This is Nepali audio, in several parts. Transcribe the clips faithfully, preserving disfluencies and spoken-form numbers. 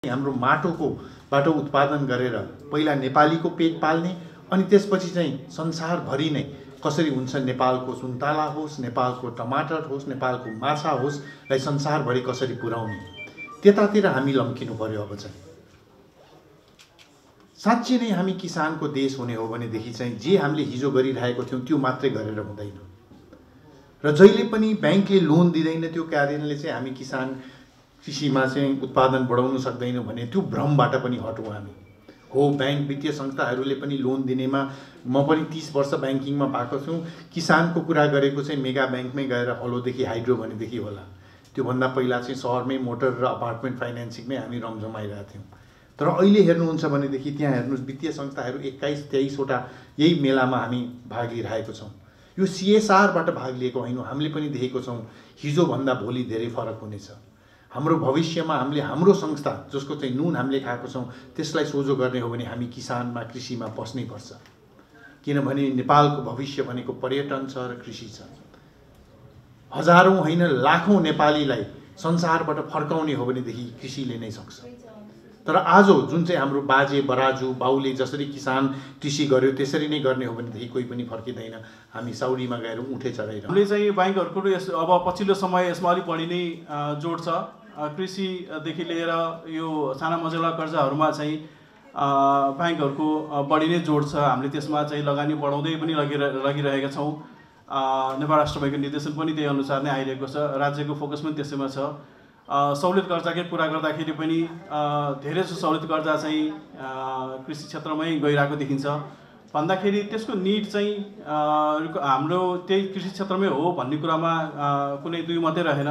हाम्रो माटोको बाट उत्पादन गरेर पहिला नेपालीको पेट पाल्ने अनि त्यसपछि चाहिँ संसारभरि नै कसरी हुन्छ नेपालको सुन्तला होस्, नेपालको टमाटर होस्, नेपालको माछा होस् लाई संसारभरि कसरी पुर्याउने त्यतातिर हामी लम्किनु पर्यो। अब चाहिँ साँच्चै नै हामी किसानको देश हुने हो भनेदेखि चाहिँ जे हामीले हिजो गरिरहेको थियौँ त्यो मात्रै गरेर हुँदैन र जहिले पनि ब्याङ्कले लोन दिँदैन त्यो कारणले चाहिँ हामी किसान कृषिमा चाहिँ उत्पादन बढाउन सक्दैनौँ भने त्यो भ्रमबाट पनि हटौँ हामी। हो ब्याङ्क वित्तीय संस्थाहरूले पनि लोन दिनेमा म पनि तीस वर्ष ब्याङ्किङमा भएको छु। किसानको कुरा गरेको चाहिँ मेगा ब्याङ्कमै गएर हलोदेखि हाइड्रो भनेदेखि होला। त्योभन्दा पहिला चाहिँ सहरमै मोटर र अपार्टमेन्ट फाइनेन्सिङमै हामी रमझमाइरहेको थियौँ। तर अहिले हेर्नुहुन्छ भनेदेखि त्यहाँ हेर्नुहोस् वित्तीय संस्थाहरू एक्काइस तेइसवटा यही मेलामा हामी भाग लिइरहेको छौँ। यो सिएसआरबाट भाग लिएको होइन, हामीले पनि देखेको छौँ हिजोभन्दा भोलि धेरै फरक हुनेछ। हाम्रो भविष्यमा हामीले हाम्रो संस्था जसको चाहिँ नुन हामीले खाएको छौँ त्यसलाई सोझो गर्ने हो भने हामी किसानमा कृषिमा बस्नै पर्छ। किनभने नेपालको भविष्य भनेको पर्यटन छ र कृषि छ। हजारौँ होइन लाखौँ नेपालीलाई संसारबाट फर्काउने हो भनेदेखि कृषिले नै सक्छ। तर आज जुन चाहिँ हाम्रो बाजे बराजु बाउले जसरी किसान कृषि गर्यो त्यसरी नै गर्ने हो भनेदेखि कोही पनि फर्किँदैन। हामी साउडीमा गएर उठे चढाइरहँ। हामीले चाहिँ ब्याङ्कहरूको यस अब पछिल्लो समय यसमा अलिक बढी नै जोड छ। कृषिदेखि लिएर यो साना मझौला कर्जाहरूमा चाहिँ ब्याङ्कहरूको बढी नै जोड छ। हामीले त्यसमा चाहिँ लगानी बढाउँदै पनि लगिर लगिरहेका छौँ। नेपाल राष्ट्र ब्याङ्कको निर्देशन पनि त्यही अनुसार नै आइरहेको छ। राज्यको फोकस पनि त्यसैमा छ। सहुलियत कर्जाकै कुरा गर्दाखेरि पनि धेरै जसो सहुलियत कर्जा चाहिँ कृषि क्षेत्रमै गइरहेको देखिन्छ। भन्दाखेरि त्यसको निड चाहिँ हाम्रो त्यही कृषि क्षेत्रमै हो भन्ने कुरामा कुनै दुई मात्रै रहेन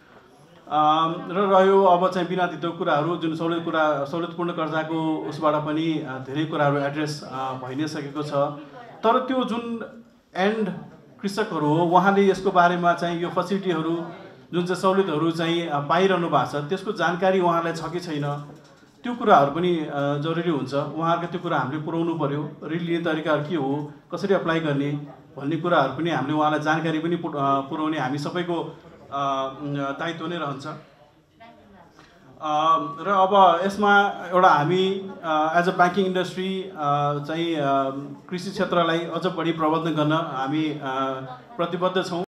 र रह्यो अब चाहिँ बिना धितो कुराहरू जुन सहुलियत कुरा सहुलियतपूर्ण कर्जाको उसबाट पनि धेरै कुराहरू एड्रेस भइ नै सकेको छ। तर त्यो जुन एन्ड कृषकहरू हो उहाँले यसको बारेमा चाहिँ यो फेसिलिटीहरू जुन चाहिँ सहुलियतहरू चाहिँ पाइरहनु भएको छ त्यसको जानकारी उहाँलाई छ कि छैन त्यो कुराहरू पनि जरुरी हुन्छ। उहाँहरूको त्यो कुरा हामीले पुर्याउनु पर्यो। ऋण लिने तरिकाहरू के हो, कसरी अप्लाई गर्ने भन्ने कुराहरू पनि हामीले उहाँलाई जानकारी पनि पुर्याउने हामी सबैको दायित्व नै रहन्छ। र अब यसमा एउटा हामी एज अ ब्याङ्किङ इन्डस्ट्री चाहिँ कृषि क्षेत्रलाई अझ बढी प्रबन्धन गर्न हामी प्रतिबद्ध छौँ।